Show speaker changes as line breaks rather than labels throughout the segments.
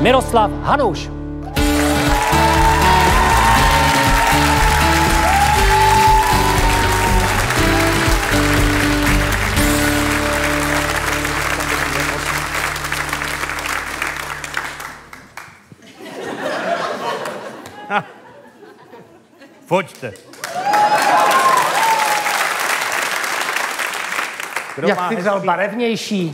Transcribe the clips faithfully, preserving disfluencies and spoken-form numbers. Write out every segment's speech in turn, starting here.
Miroslav Hanuš.
Pojďte.
Jak ty vzal barevnější?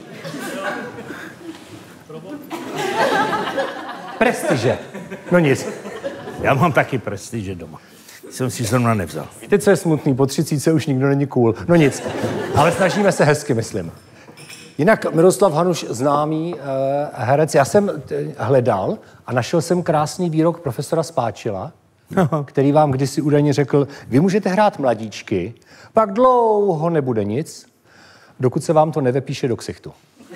Prestiže. No nic.
Já mám taky prestiže doma. Jsem si zrovna nevzal.
Teď, co je smutný, po třicítce už nikdo není cool. No nic. Ale snažíme se hezky, myslím. Jinak Miroslav Hanuš, známý uh, herec. Já jsem hledal a našel jsem krásný výrok profesora Spáčila, no. který vám kdysi údajně řekl, vy můžete hrát mladíčky, pak dlouho nebude nic, dokud se vám to nevepíše do ksichtu.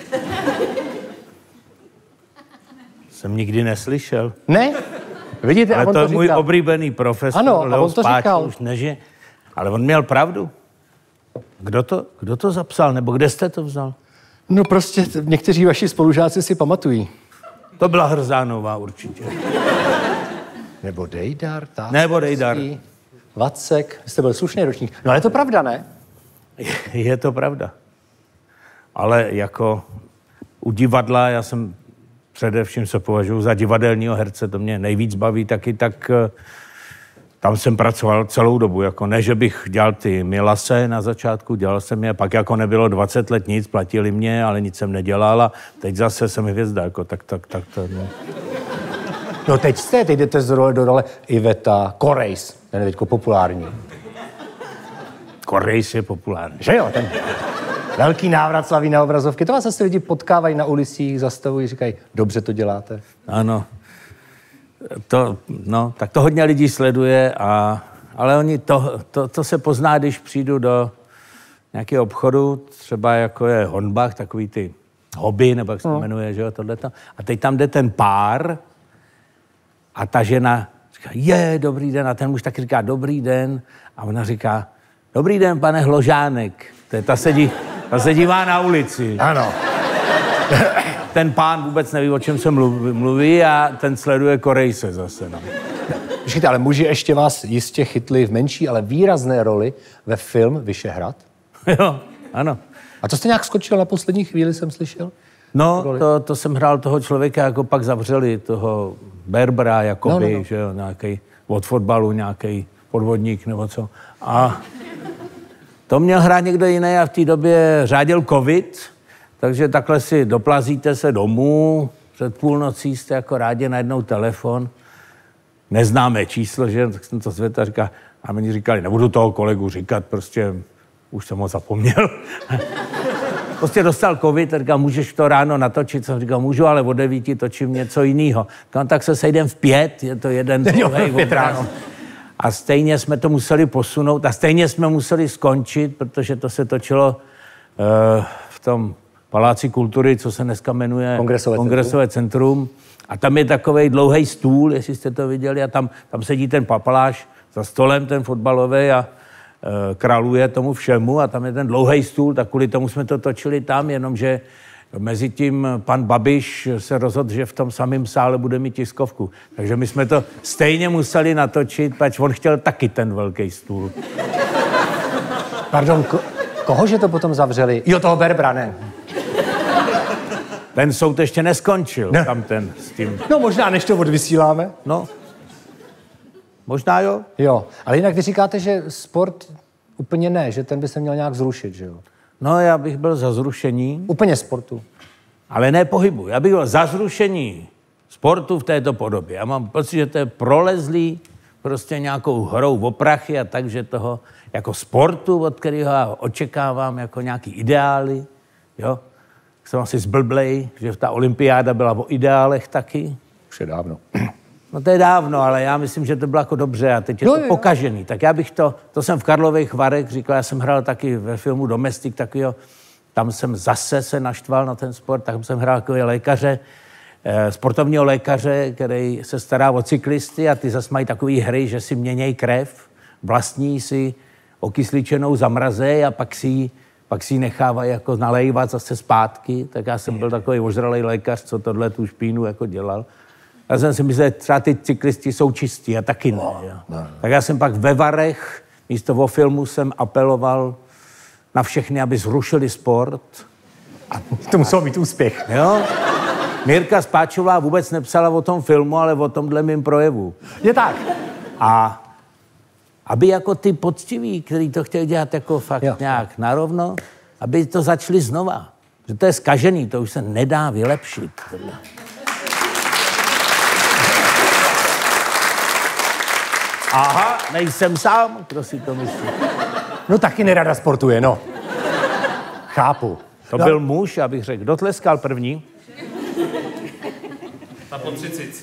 Jsem nikdy neslyšel.
Ne? Vidíte,
ale
a on
to
to
je můj
říkal.
oblíbený profesor.
Ano,
Leo
a on to
Spáčil,
říkal.
Už neži, ale on měl pravdu. Kdo to, kdo to zapsal, nebo kde jste to vzal?
No prostě někteří vaši spolužáci si pamatují.
To byla Hrzánová určitě.
Nebo Dejdar, tak.
Nebo Dejdar.
Vacek, jste byl slušný ročník. No ale je to pravda, ne?
Je, je to pravda. Ale jako u divadla, já jsem především se považuji za divadelního herce, to mě nejvíc baví taky, tak tam jsem pracoval celou dobu. Jako ne, že bych dělal ty milase na začátku, dělal jsem je, pak jako nebylo dvacet let nic, platili mě, ale nic jsem nedělal a teď zase jsem hvězda, jako tak, tak, tak, to, no.
No teď jste, teď jdete z role do role Iveta Korejs, ten je teďko populární.
Korejs je populární.
Že jo, ten velký návrat slaví na obrazovky. To vás zase lidi potkávají na ulicích, zastavují, říkají, dobře to děláte.
Ano. To, no, tak to hodně lidí sleduje, a, ale oni to, to, to se pozná, když přijdu do nějakého obchodu, třeba jako je Hornbach, takový ty hobby, nebo jak se to jmenuje, že jo, tohleto. A teď tam jde ten pár a ta žena říká, je, dobrý den, a ten muž taky říká, dobrý den, a ona říká, dobrý den, pane Hložánek. To je, ta, sedí, ta se dívá na ulici.
Ano.
Ten pán vůbec neví, o čem se mluví, mluví a ten sleduje Korejse zase. No.
Počkejte, ale muži ještě vás jistě chytli v menší, ale výrazné roli ve film Vyšehrad.
Jo, ano.
A to jste nějak skočil na poslední chvíli, jsem slyšel?
No, to, to jsem hrál toho člověka, jako pak zavřeli toho Berbera, jakoby, no, no, no. že jo, nějaký od fotbalu, nějaký podvodník nebo co. A to měl hrát někdo jiný a v té době řádil covid, takže takhle si doplazíte se domů, před půlnocí jste jako rádi najednou telefon, neznámé číslo, že, tak jsem to zvedl a říká, a mi říkali, nebudu toho kolegu říkat, prostě už jsem ho zapomněl. Prostě dostal covid, říkal, můžeš to ráno natočit, jsem říkal, můžu, ale o devíti točím něco jiného. Tak se sejdem v pět, je to jeden druhý obraz. A stejně jsme to museli posunout a stejně jsme museli skončit, protože to se točilo uh, v tom Paláci kultury, co se dneska jmenuje
Kongresové,
Kongresové centrum. centrum. A tam je takovej dlouhý stůl, jestli jste to viděli, a tam, tam sedí ten papaláš za stolem, ten fotbalový, a e, králuje tomu všemu, a tam je ten dlouhý stůl, tak kvůli tomu jsme to točili tam, jenomže mezi tím pan Babiš se rozhodl, že v tom samém sále bude mít tiskovku. Takže my jsme to stejně museli natočit, pač on chtěl taky ten velký stůl.
Pardon, ko- kohože to potom zavřeli? Jo, toho Berbera, ne?
Ten soud ještě neskončil, ne. Tam ten s tím.
No možná, než to odvysíláme.
No, možná jo.
Jo, ale jinak vy říkáte, že sport úplně ne, že ten by se měl nějak zrušit, že jo?
No, já bych byl za zrušení.
Úplně sportu.
Ale ne pohybu. Já bych byl za zrušení sportu v této podobě. Já mám pocit, že to je prolezlý prostě nějakou hrou o prachy a tak, že toho jako sportu, od kterého já očekávám jako nějaký ideály, jo. Jsem asi zblblej, že ta olympiáda byla o ideálech taky.
Už je dávno.
No to je dávno, ale já myslím, že to bylo jako dobře a teď je
no,
to
je,
pokažený. Tak já bych to, to jsem v Karlových Varech říkal, já jsem hrál taky ve filmu Domestik takovýho, tam jsem zase se naštval na ten sport, tak jsem hrál takový lékaře, eh, sportovního lékaře, který se stará o cyklisty a ty zase mají takový hry, že si měněj krev, vlastní si okysličenou zamrazej a pak si pak si ji nechávají jako nalejvat zase zpátky, tak já jsem byl takový ožralej lékař, co tohle tu špínu jako dělal. Já jsem si myslel, že třeba ty cyklisti jsou čistí a taky ne. No, no, no. Tak já jsem pak ve Varech, místo o filmu jsem apeloval na všechny, aby zrušili sport.
A to muselo být úspěch.
Jo? Mirka Spáčová vůbec nepsala o tom filmu, ale o tomhle mým projevu.
Je tak.
A aby jako ty poctiví, kteří to chtěli dělat jako fakt jo. nějak narovno, aby to začali znova. Že to je zkažený, to už se nedá vylepšit. Aha, nejsem sám, kdo si to myslí.
No taky nerada sportuje, no. Chápu.
To no. byl muž, abych řekl. Kdo tleskal první?
Na po třicítce.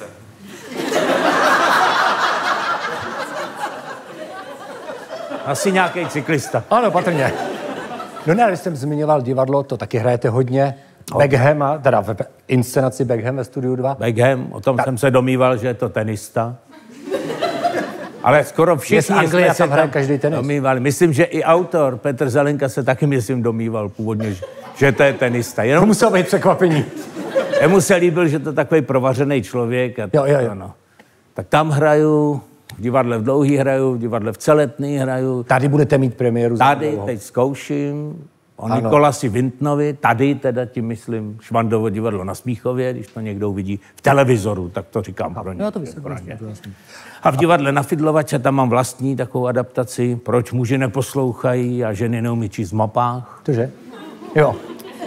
Asi nějaký cyklista.
Ano, patrně. No ne, když jsem zmiňoval divadlo, to taky hrajete hodně. No. Beckham, a, teda v inscenaci Beckham ve Studiu dva.
Beckham, o tom Ta... jsem se domýval, že je to tenista. Ale skoro všichni
jsme se tam každý tenis.
domývali. Myslím, že i autor Petr Zelenka se taky, myslím, domýval původně, že, že to je tenista. Jenom...
To muselo být překvapení.
Jemu se líbil, že to je takový provařený člověk. A
jo, jo, jo.
Ano. Tak tam hraju, v divadle v Dlouhý hraju, v divadle v Celetný hraju.
Tady budete mít premiéru.
Tady, teď zkouším. O Nikolasi Vintnovi, tady teda tím myslím Švandovo divadlo na Smíchově, když to někdo uvidí v televizoru, tak to říkám pro ně. A v divadle na Fidlovače tam mám vlastní takovou adaptaci, proč muži neposlouchají a ženy neumí číst v mapách.
Tože? Jo.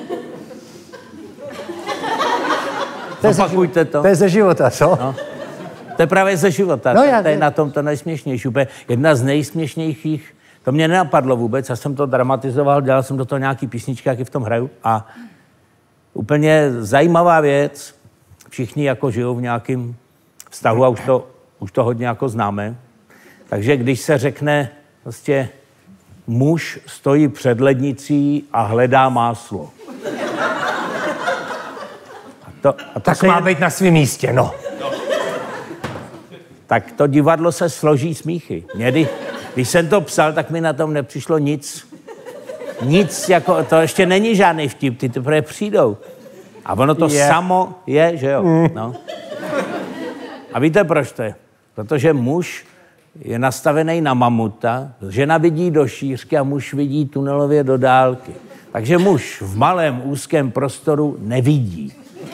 Opakujte to.
To je ze života, co?
No. To je právě ze života.
No, já,
to je na tom to nejsměšnější. Jedna z nejsměšnějších. To mě nenapadlo vůbec, já jsem to dramatizoval, dělal jsem do toho nějaký písničky, jak i v tom hraju. A úplně zajímavá věc, všichni jako žijou v nějakém vztahu a už to, už to hodně jako známe. Takže když se řekne prostě muž stojí před lednicí a hledá máslo. A to, a to
tak má je... být na svém místě, no.
Tak to divadlo se složí smíchy. Někdy, když jsem to psal, tak mi na tom nepřišlo nic. Nic, jako, to ještě není žádný vtip, ty teprve přijdou. A ono to je. Samo je, že jo. Mm. No. A víte, proč to je? Protože muž je nastavený na mamuta, žena vidí do šířky a muž vidí tunelově do dálky. Takže muž v malém úzkém prostoru nevidí.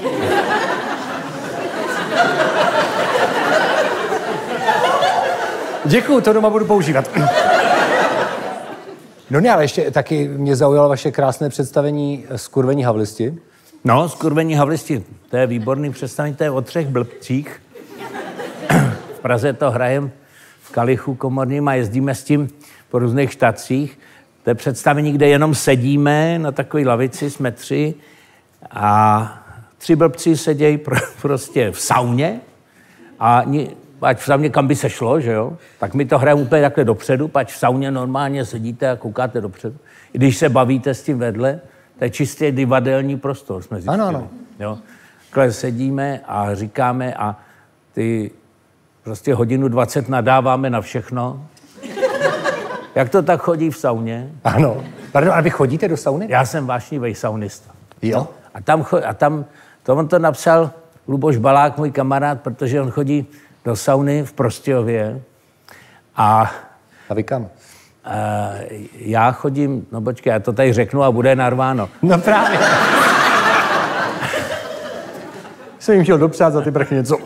Děkuju, to doma budu používat. No ne, ale ještě taky mě zaujalo vaše krásné představení Skurvení havlisti.
No, Skurvení havlisti, to je výborný představení, to je o třech blbcích. V Praze to hrajem v Kalichu komorním a jezdíme s tím po různých štacích. To je představení, kde jenom sedíme na takové lavici, jsme tři a tři blbci sedějí pro, prostě v sauně a ni, ať v sauně, kam by se šlo, že jo, tak my to hrajeme úplně takhle dopředu, ať v sauně normálně sedíte a koukáte dopředu. I když se bavíte s tím vedle, to je čistě divadelní prostor, jsme zjistili.
Ano, ano.
Jo. Takhle sedíme a říkáme a ty prostě hodinu dvacet nadáváme na všechno. Jak to tak chodí v sauně?
Ano. Pardon, a vy chodíte do sauny?
Já jsem vášnivý saunista.
Jo.
A tam, a tam to on to napsal Luboš Balák, můj kamarád, protože on chodí do sauny v Prostějově. A,
a vy kam?
A já chodím, no počkej, já to tady řeknu a bude narváno.
No právě. Jsem jim chtěl dopřát za ty prachy něco.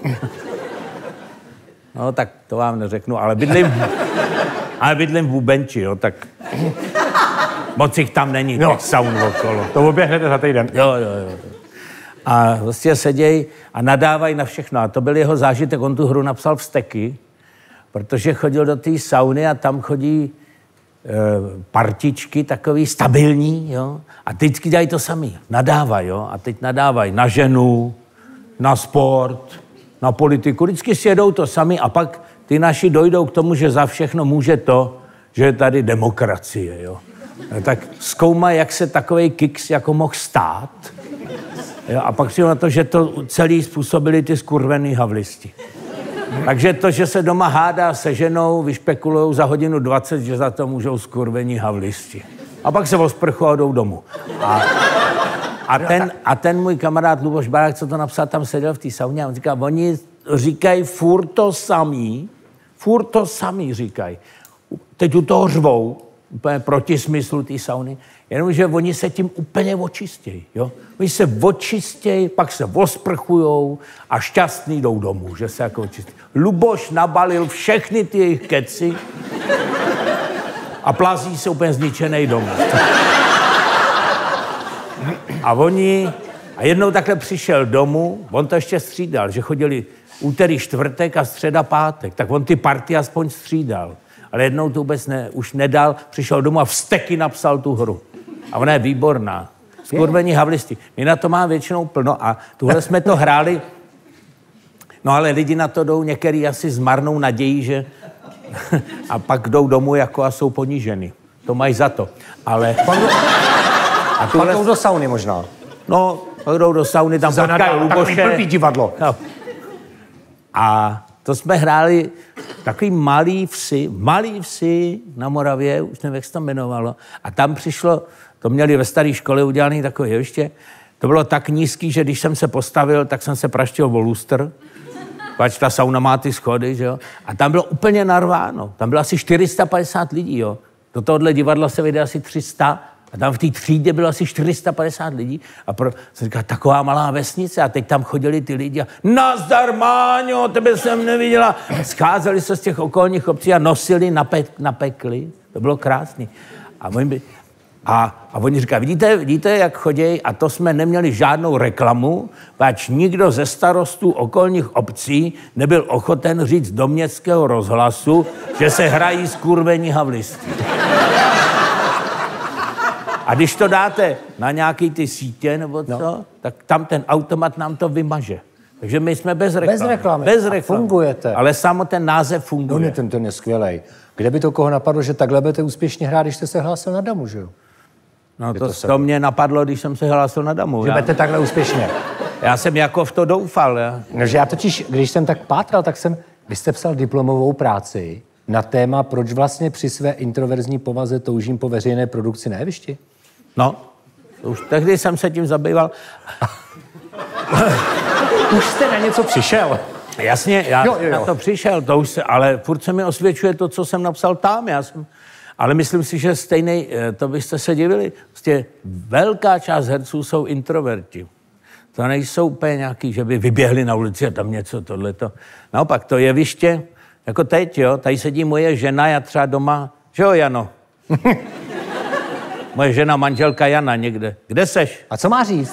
No tak to vám neřeknu, ale bydlím, ale bydlím v Bubenči, jo, tak moc jich tam není, no. Těch saun okolo.
To oběhnete za týden.
Jo, jo, jo. A vlastně sedějí a nadávají na všechno. A to byl jeho zážitek, on tu hru napsal Vzteky, protože chodil do té sauny a tam chodí e, partičky takový stabilní, jo. A teďky dělají to sami, nadávají, jo. A teď nadávají na ženu, na sport, na politiku. Vždycky si jedou to sami a pak ty naši dojdou k tomu, že za všechno může to, že je tady demokracie, jo. Tak zkoumají, jak se takovej kiks jako mohl stát. Jo, a pak si na to, že to celý způsobili ty skurvený havlisti. Takže to, že se doma hádá se ženou, vyšpekulujou za hodinu dvacet, že za to můžou skurvení havlisti. A pak se osprchu a jdou domů. A, a, ten, a ten můj kamarád Luboš Balák, co to napsal, tam seděl v té sauně a on říká, oni říkají furt to samý, furt to samý říkají. Teď u toho řvou, úplně proti smyslu té sauny, jenomže oni se tím úplně očistějí, jo. Oni se očistějí, pak se osprchujou a šťastný jdou domů, že se jako očistí. Luboš nabalil všechny ty jejich keci a plazí se úplně zničenej domů. A oni, a jednou takhle přišel domů, on to ještě střídal, že chodili úterý, čtvrtek a středa, pátek, tak on ty party aspoň střídal. Ale jednou to vůbec ne, už nedal, přišel domů a vzteky napsal tu hru. A ona je výborná. Skurvení havlisti. My na to máme většinou plno a tuhle jsme to hráli. No ale lidi na to jdou, některý asi s marnou nadějí, že... a pak jdou domů jako a jsou poníženy. To mají za to. Ale...
A tuhle... Pak jdou do sauny možná.
No, pak jdou do sauny, tam potkají Luboše.
Takový blbý divadlo.
No. A to jsme hráli takový malý vsi, malý vsi na Moravě, už nevím, jak se to jmenovalo. A tam přišlo, to měli ve staré škole udělané takové jeviště, to bylo tak nízký, že když jsem se postavil, tak jsem se praštil o lustr, pač ta sauna má ty schody, že jo. A tam bylo úplně narváno, tam bylo asi čtyři sta padesát lidí, jo. Do tohohle divadla se vejde asi tři sta, a tam v té třídě bylo asi čtyři sta padesát lidí a pro, jsem říkal, taková malá vesnice a teď tam chodili ty lidi a nazdar, Máňo, tebe jsem neviděla. Scházeli se z těch okolních obcí a nosili na, pe, na pekli. To bylo krásný. A oni, a, a oni říkají, vidíte, vidíte, jak chodějí? A to jsme neměli žádnou reklamu, pač nikdo ze starostů okolních obcí nebyl ochoten říct do městského rozhlasu, že se hrají skurvení havlisti. A když to dáte na nějaký ty sítě nebo co, no. tak tam ten automat nám to vymaže. Takže my jsme bez reklamy.
Bez reklamy.
Bez reklamy.
Fungujete.
Ale samo ten název funguje.
No ne, ten, ten je skvělej. Kde by to koho napadlo, že takhle budete úspěšně hrát, když jste se hlásil na Damu, že jo?
No to, to, to mě napadlo, když jsem se hlásil na Damu.
Že budete takhle úspěšně.
Já jsem jako v to doufal. Já.
No, že já totiž, když jsem tak pátral, tak jsem, vy jste psal diplomovou práci na téma, proč vlastně při své introverzní povaze toužím po veřejné produkci na jevišti.
No, už tehdy jsem se tím zabýval.
Už jste na něco přišel.
Jasně, já
jo, jo, jo.
na to přišel, to už se, ale furt se mi osvědčuje to, co jsem napsal tam. Já jsem, ale myslím si, že stejnej, to byste se divili, prostě velká část herců jsou introverti. To nejsou úplně nějaký, že by vyběhli na ulici a tam něco, tohleto. Naopak, to jeviště, jako teď, jo, tady sedí moje žena, já třeba doma, že jo, Jano? Moje žena, manželka Jana někde. Kde seš?
A co má říct?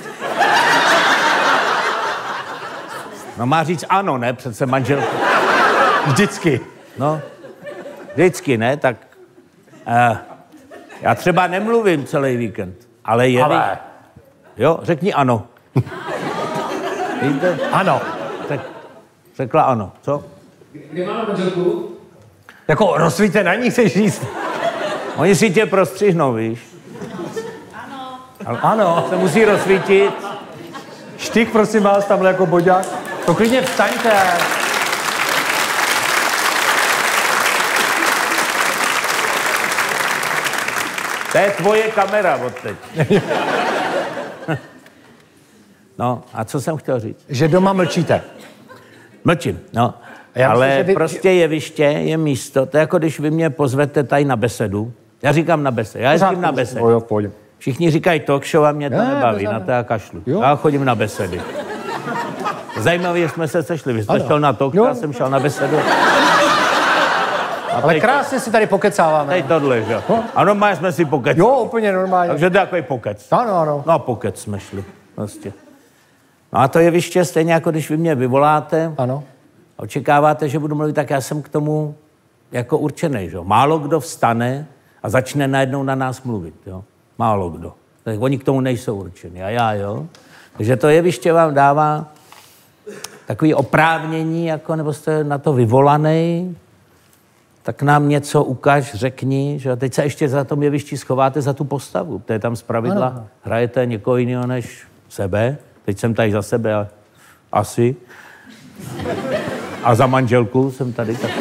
No má říct ano, ne? Přece manželka.
Vždycky.
No, vždycky, ne? Tak uh, já třeba nemluvím celý víkend, ale je...
Ale...
Jo, řekni ano. Víte?
Ano.
Řek, řekla ano. Co?
Kde máme manželku?
Jako rozsvíte na ní, chceš říct?
Oni si tě prostřihnou, víš?
Ano.
Ale ano, se musí rozsvítit.
Štyk, prosím vás, tamhle jako boďák. To klidně vstaňte.
To je tvoje kamera od teď. No, a co jsem chtěl říct?
Že doma mlčíte.
Mlčím, no.
Já
ale
myslím, vy...
prostě jeviště je místo, to je jako když vy mě pozvete tady na besedu. Já říkám na besedu, já jezdím na besedu.
Jo, pojď.
Všichni říkají talk show a mě to
ne,
nebaví,
ne,
na to já kašlu.
Jo.
Já chodím na besedy. Zajímavé, že jsme se sešli. Vy jste šel na talk show, já jsem šel na besedu. A
ale krásně si tady pokecáváme.
Teď tohle, že? No. A normálně jsme si pokecali.
Jo, úplně normálně.
Takže to je takový pokec.
Ano, ano.
No a pokec jsme šli. Vlastně. No a to jeviště stejně jako když vy mě vyvoláte.
Ano.
Očekáváte, že budu mluvit, tak já jsem k tomu jako určený, že? Málo kdo vstane a začne najednou na nás mluvit, jo? Málo kdo. Tak oni k tomu nejsou určeni, a já, jo? Takže to jeviště vám dává takový oprávnění, jako, nebo jste na to vyvolaný, tak nám něco ukaž, řekni, že teď se ještě za tom jevišti schováte za tu postavu. To je tam zpravidla, ano. Hrajete někoho jiného než sebe. Teď jsem tady za sebe, ale asi. A za manželku jsem tady taky.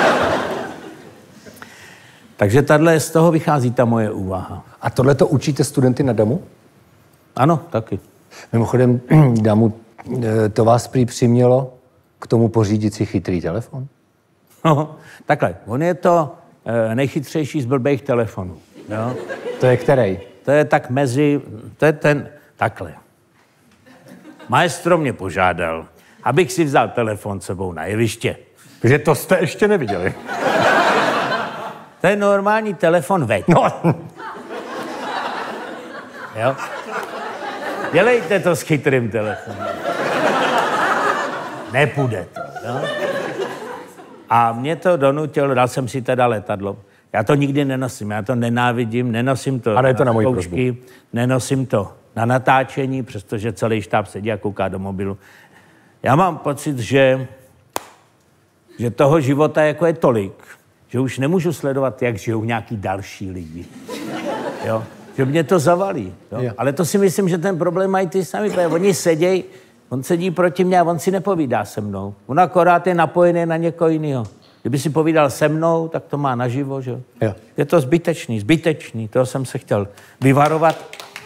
Takže tahle z toho vychází ta moje úvaha.
A tohle to učíte studenty na Damu?
Ano, taky.
Mimochodem, Damu, to vás prý přimělo k tomu pořídit si chytrý telefon?
No, takhle, on je to e, nejchytřejší z blbých telefonů. Jo?
To je který?
To je tak mezi, to je ten, takhle. Maestro mě požádal, abych si vzal telefon sebou na jeviště.
Že to jste ještě neviděli.
To je normální telefon veď.
No.
Jo? Dělejte to s chytrým telefonem. Nepůjde to, jo? A mě to donutil, dal jsem si teda letadlo. Já to nikdy nenosím, já to nenávidím, nenosím to
ale je to na, na
zkoušky, nenosím to na natáčení, přestože celý štáb sedí a kouká do mobilu. Já mám pocit, že, že toho života jako je tolik, že už nemůžu sledovat, jak žijou nějaký další lidi. Jo? Že mě to zavalí. Jo? Jo. Ale to si myslím, že ten problém mají ty sami. Oni sedějí, on sedí proti mně a on si nepovídá se mnou. On akorát je napojený na někoho jiného. Kdyby si povídal se mnou, tak to má naživo, že jo? Je to zbytečný, zbytečný. Toho jsem se chtěl vyvarovat.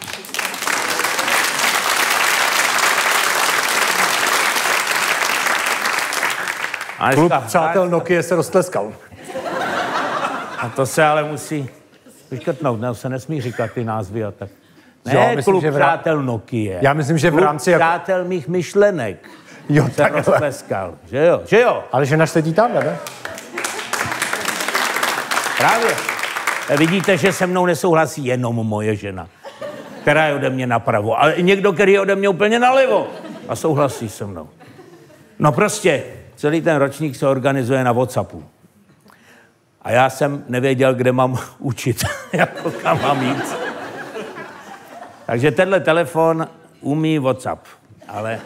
Klub přátel Nokia se roztleskal.
A to se ale musí vyškrtnout, ne, se nesmí říkat ty názvy a tak. Ne,
jo, myslím,
klub
že v rá...
přátel Nokia.
Já myslím, že v
klub
rámci... Klub
přátel mých myšlenek
jo,
se roztleskal. Že jo, že jo.
Ale žena sedí tam, ne?
Právě. Vidíte, že se mnou nesouhlasí jenom moje žena, která je ode mě napravo, ale i někdo, který je ode mě úplně nalevo a souhlasí se mnou. No prostě, celý ten ročník se organizuje na WhatsAppu. A já jsem nevěděl, kde mám učit, jako kam mám jít. Takže tenhle telefon umí WhatsApp, ale...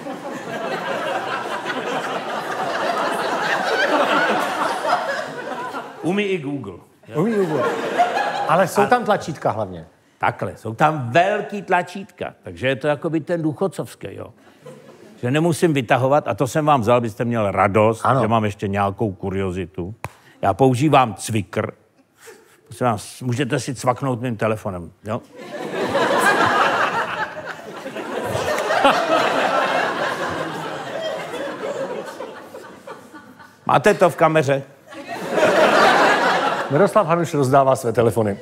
Umí i Google. Jo?
Umí Google. Ale jsou tam tlačítka hlavně.
Takhle, jsou tam velký tlačítka, takže je to jako by ten důchodcovský, jo. Že nemusím vytahovat, a to jsem vám vzal, abyste měl radost, ano. Že mám ještě nějakou kuriozitu. Já používám cvikr. Vás, můžete si cvaknout mým telefonem, jo? Máte to v kameře?
Miroslav Hanuš rozdává své telefony.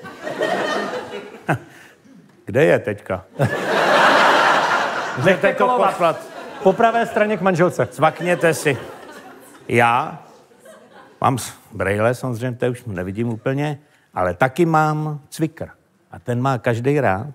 Kde je teďka?
Nechte to poslat. Po pravé straně k manželce.
Cvakněte si. Já mám brejle, samozřejmě, to už nevidím úplně, ale taky mám cvikr. A ten má každý rád.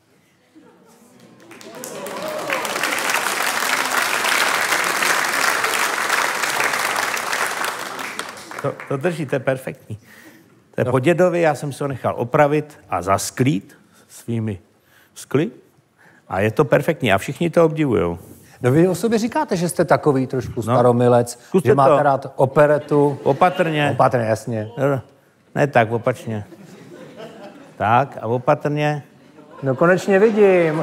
To, to drží, to je perfektní. To je no. Po dědovi, já jsem se ho nechal opravit a zasklít svými skly. A je to perfektní a všichni to obdivujou.
No vy o sobě říkáte, že jste takový trošku staromilec, no. Že máte to. Rád operetu.
Opatrně.
Opatrně, jasně.
Ne tak, opačně. Tak a opatrně.
No konečně vidím.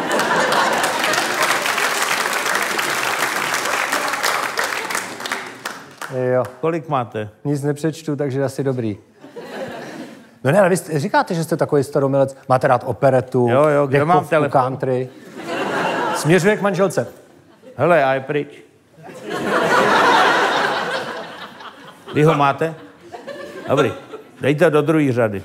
Jo.
Kolik máte?
Nic nepřečtu, takže asi dobrý. No ne, ale vy říkáte, že jste takový staromilec, máte rád operetu,
jo, jo, kde mám telefon?
Country. Směřuje k manželce.
Hele, a je pryč. Vy ho máte? Dobrý, dejte do druhé řady.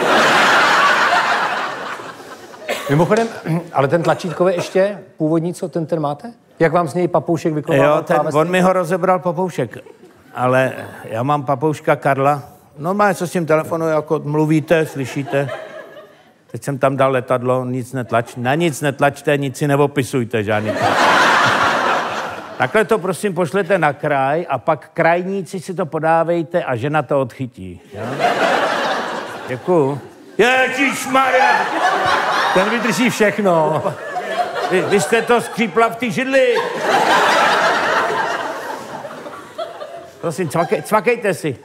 Mimochodem, ale ten tlačítkový ještě původní, co ten ten máte? Jak vám z něj papoušek vykládal?
Jo, ten, on mi ho rozebral papoušek, ale já mám papouška Karla. Normálně, co s tím telefonu, jako mluvíte, slyšíte. Teď jsem tam dal letadlo, nic netlač, na nic netlačte, nic si neopisujte, žádný. Takhle to prosím pošlete na kraj a pak krajníci si to podávejte a žena to odchytí. Jo? Děkuju. Ježišmarja!
Ten vydrží všechno.
Vy, vy jste to skřípla v té židli. Prosím, cvakej, cvakejte si.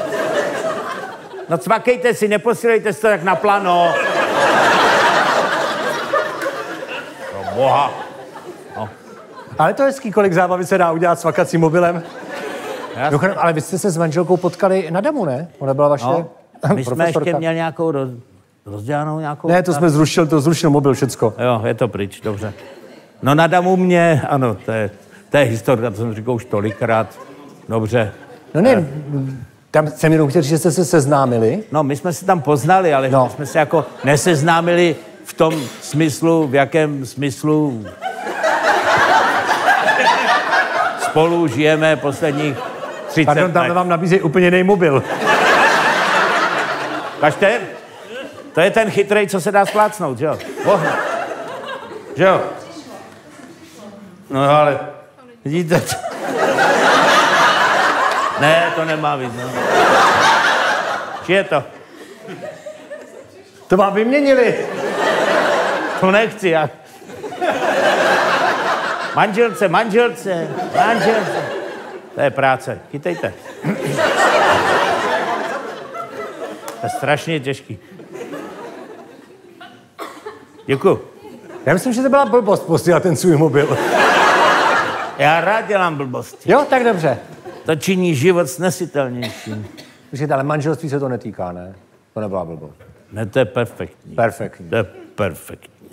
No cvakejte si, neposílejte si to tak na plano. No boha. No.
Ale to je hezký, kolik zábavy se dá udělat s vakacím mobilem. No, ale vy jste se s manželkou potkali na Damu, ne? Ona byla vaše
no. My jsme ještě měli nějakou roz, rozdělanou nějakou...
Ne, to jsme zrušil, to zrušil mobil všecko.
Jo, je to pryč, dobře. No na Damu mě, ano, to je To je historka, to jsem říkal už tolikrát. Dobře.
No ne, tam jsem jenom chtěl, že jste se seznámili.
No, my jsme se tam poznali, ale
no.
jsme se jako neseznámili v tom smyslu, v jakém smyslu spolu žijeme posledních třicet
Pardon, tam
let.
vám nabízejí úplně jiný mobil.
Kažte? To je ten chytrej, co se dá splácnout, že jo? Oh. Že jo? No ale, vidíte to? Ne, to nemá být, no. Či je to?
To vám vyměnili.
To nechci, já. Manželce, manželce, manželce. To je práce, chytejte. To je strašně těžký. Děkuju.
Já myslím, že to byla blbost posílat ten svůj mobil.
Já rád dělám blbosti.
Jo, tak dobře.
To činí život snesitelnějším.
Počkejte, ale manželství se to netýká, ne? To nebyla blbost.
Ne, to je perfektní.
Perfektní.
To je perfektní.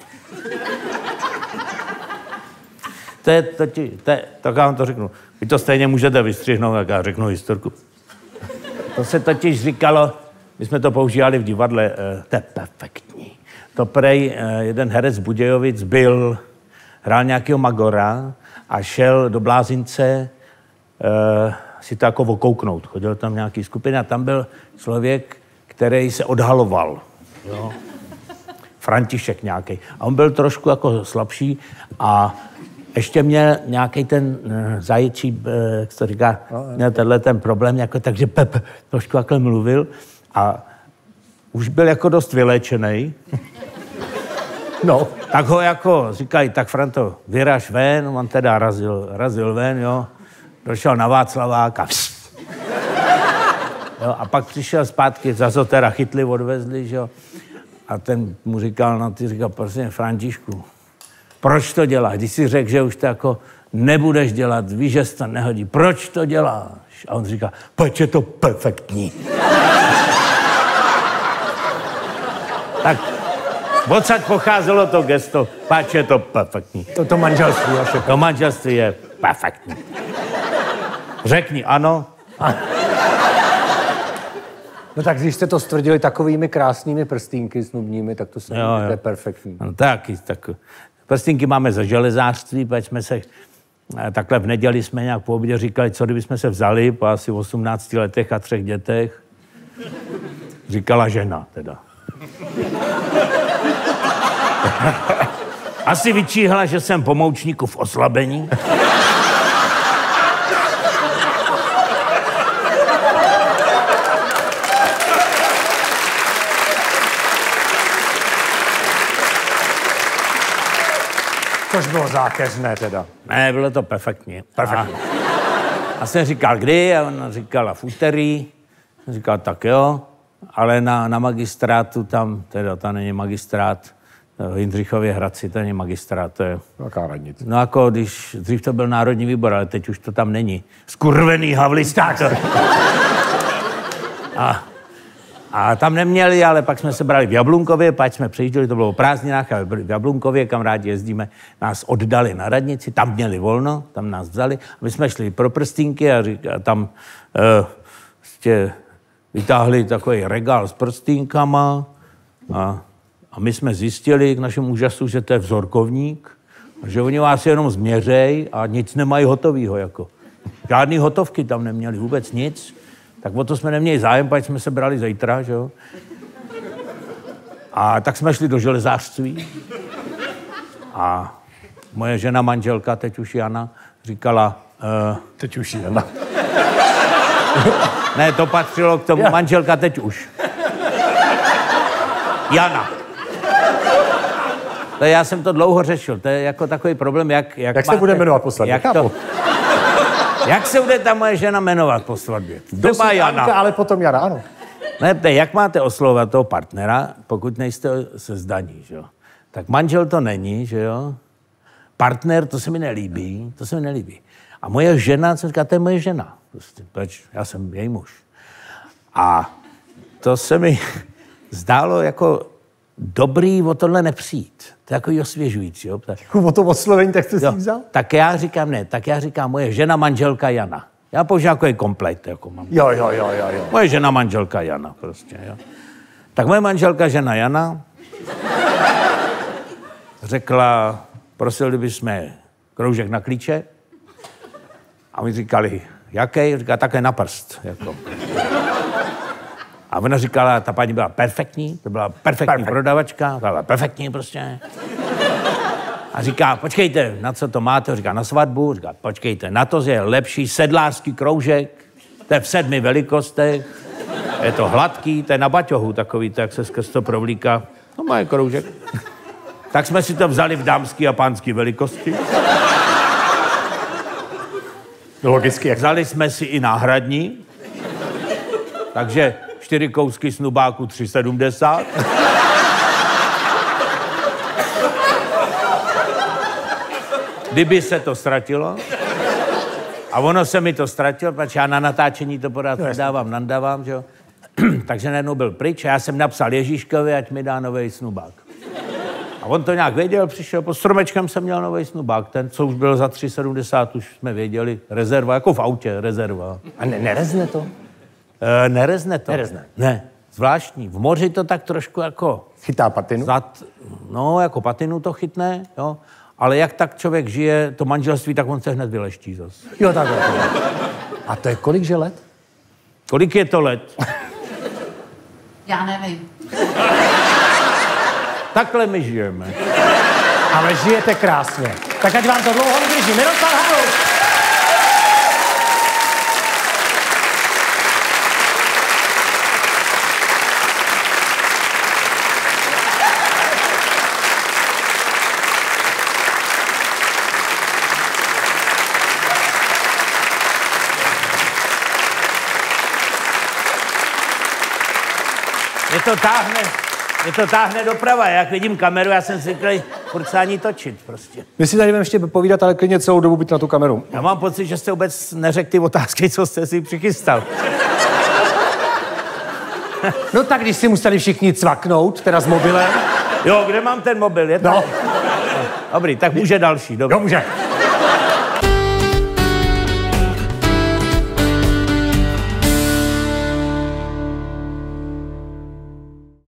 To je totiž, to je, tak já vám to řeknu. Vy to stejně můžete vystřihnout, jak já řeknu historku. To se totiž říkalo, my jsme to používali v divadle, uh, to je perfektní. To prej uh, jeden herec Budějovic byl, hrál nějakého magora a šel do Blázince uh, si to jako okouknout. Chodil tam nějaký skupina a tam byl člověk, který se odhaloval. Jo? František nějaký. A on byl trošku jako slabší a ještě měl nějaký ten uh, zaječí, uh, jak se to říká, měl tenhle ten problém, jako, takže Pep trošku takhle mluvil a už byl jako dost vyléčenej.
No.
Tak ho jako říkají, tak Franto, vyraž ven, on teda razil, razil ven, jo. Došel na Václaváka. Jo, a pak přišel zpátky, zase ho teda chytli, odvezli, že jo. A ten mu říkal, no ty říkal, prosím, Františku, proč to děláš? Když jsi řekl, že už to jako nebudeš dělat, víš, že se to nehodí, proč to děláš? A on říká, pojď, je to perfektní. Tak odsaď pocházelo to gesto, páč, je to perfektní.
To, to manželství vaše.
To manželství je perfektní. Řekni ano. A...
No tak když jste to stvrdili takovými krásnými prstínky snubními, tak to, se,
jo, jo.
to je perfektní.
No taky, tak. Prstínky máme ze železářství, pak jsme se, takhle v neděli jsme nějak po obědě říkali, co kdybychom se vzali po asi osmnácti letech a třech dětech. Říkala žena teda. Asi vyčíhla, že jsem pomoučníku v oslabení.
Což bylo zákeřné teda.
Ne, bylo to perfektní.
Perfektní.
A, a jsem říkal, kdy? A ona říkala v úterý. Jsem říkal, tak jo, ale na, na magistrátu tam, teda to není magistrát, v Jindřichově Hradci, to není magistrát, to je...
Jaká radnice.
No jako, když dřív to byl Národní výbor, ale teď už to tam není. Skurvený havlisták. A, a tam neměli, ale pak jsme se brali v Jablunkově, pak jsme přijížděli, to bylo o prázdninách, ale byli v Jablunkově, kam rádi jezdíme, nás oddali na radnici, tam měli volno, tam nás vzali. A my jsme šli pro prstínky a, řík, a tam uh, prostě vytáhli takový regál s prstínkama a, a my jsme zjistili k našemu úžasu, že to je vzorkovník, že oni vás jenom změřej a nic nemají hotovýho, jako. Žádný hotovky tam neměli, vůbec nic. Tak o to jsme neměli zájem, pak jsme se brali zítra, že jo. A tak jsme šli do železářství. A moje žena, manželka, teď už Jana, říkala... Uh,
teď už Jana.
Ne, to patřilo k tomu, ja. Manželka teď už. Jana. To já jsem to dlouho řešil, to je jako takový problém, jak... Jak,
jak
máte,
se bude jmenovat po svatbě?
Jak, to, jak se bude ta moje žena jmenovat po svatbě?
Doba Jana. Anka, ale potom Jana, ano.
Ne, to jak máte oslovovat toho partnera, pokud nejste se zdaní, že jo? Tak manžel to není, že jo? Partner, to se mi nelíbí, to se mi nelíbí. A moje žena, co říká, to je moje žena. Prostě, proč? Já jsem její muž. A to se mi zdálo jako dobrý o tohle nepřijít. To je jako osvěžující. Jo?
O to oslovení, tak jste si vzal?
Tak já říkám ne, tak já říkám moje žena, manželka Jana. Já použiju jako je komplet, jako mám.
Jo, jo, jo, jo, jo.
Moje žena, manželka Jana prostě, jo. Tak moje manželka, žena Jana, řekla, prosili bychom kroužek na klíče. A my říkali, jaký? Říká, také na prst. Jako. A ona říkala, ta paní byla perfektní, to byla perfektní Perfect. prodavačka, byla perfektní prostě. A říká, počkejte, na co to máte? Říká, na svatbu. Říká, počkejte, na to je lepší sedlářský kroužek, to je v sedmi velikostech, je to hladký, to je na baťohu takový, to jak se skrz to provlíká. No má je kroužek. Tak jsme si to vzali v dámský a pánský velikosti.
Logicky. Jak...
Vzali jsme si i náhradní, takže čtyři kousky snubáku tři sedmdesát. Kdyby se to ztratilo, a ono se mi to ztratilo, protože já na natáčení to pořád nedávám, nandávám, že jo. Takže najednou byl pryč a já jsem napsal Ježíškovi, ať mi dá novej snubák. A on to nějak věděl, přišel, pod stromečkem jsem měl novej snubák, ten, co už byl za tři sedmdesát, už jsme věděli, rezerva, jako v autě, rezerva.
A ne, nerezne to?
E, nerezne to.
Nerezne.
Ne, zvláštní. V moři to tak trošku jako...
Chytá patinu?
Zat, no, jako patinu to chytne, jo. Ale jak tak člověk žije, to manželství, tak on se hned vyleští zas.
Jo, takhle. A to je kolik že let?
Kolik je to let?
Já nevím.
Takhle my žijeme.
Ale žijete krásně. Tak ať vám to dlouho vydrží. Miroslav Hanuš!
Je to táhne, je to táhne doprava. Jak vidím kameru, já jsem zvyklý furt se ani točit prostě.
My si tady budeme ještě povídat, ale klidně celou dobu být na tu kameru.
Já mám pocit, že jste vůbec neřekl ty otázky, co jste si přichystal.
No tak, když si museli všichni cvaknout, teda s mobilem.
Jo, kde mám ten mobil? Je to?
No.
Dobrý, tak může další. Dobrý.
Jo, může.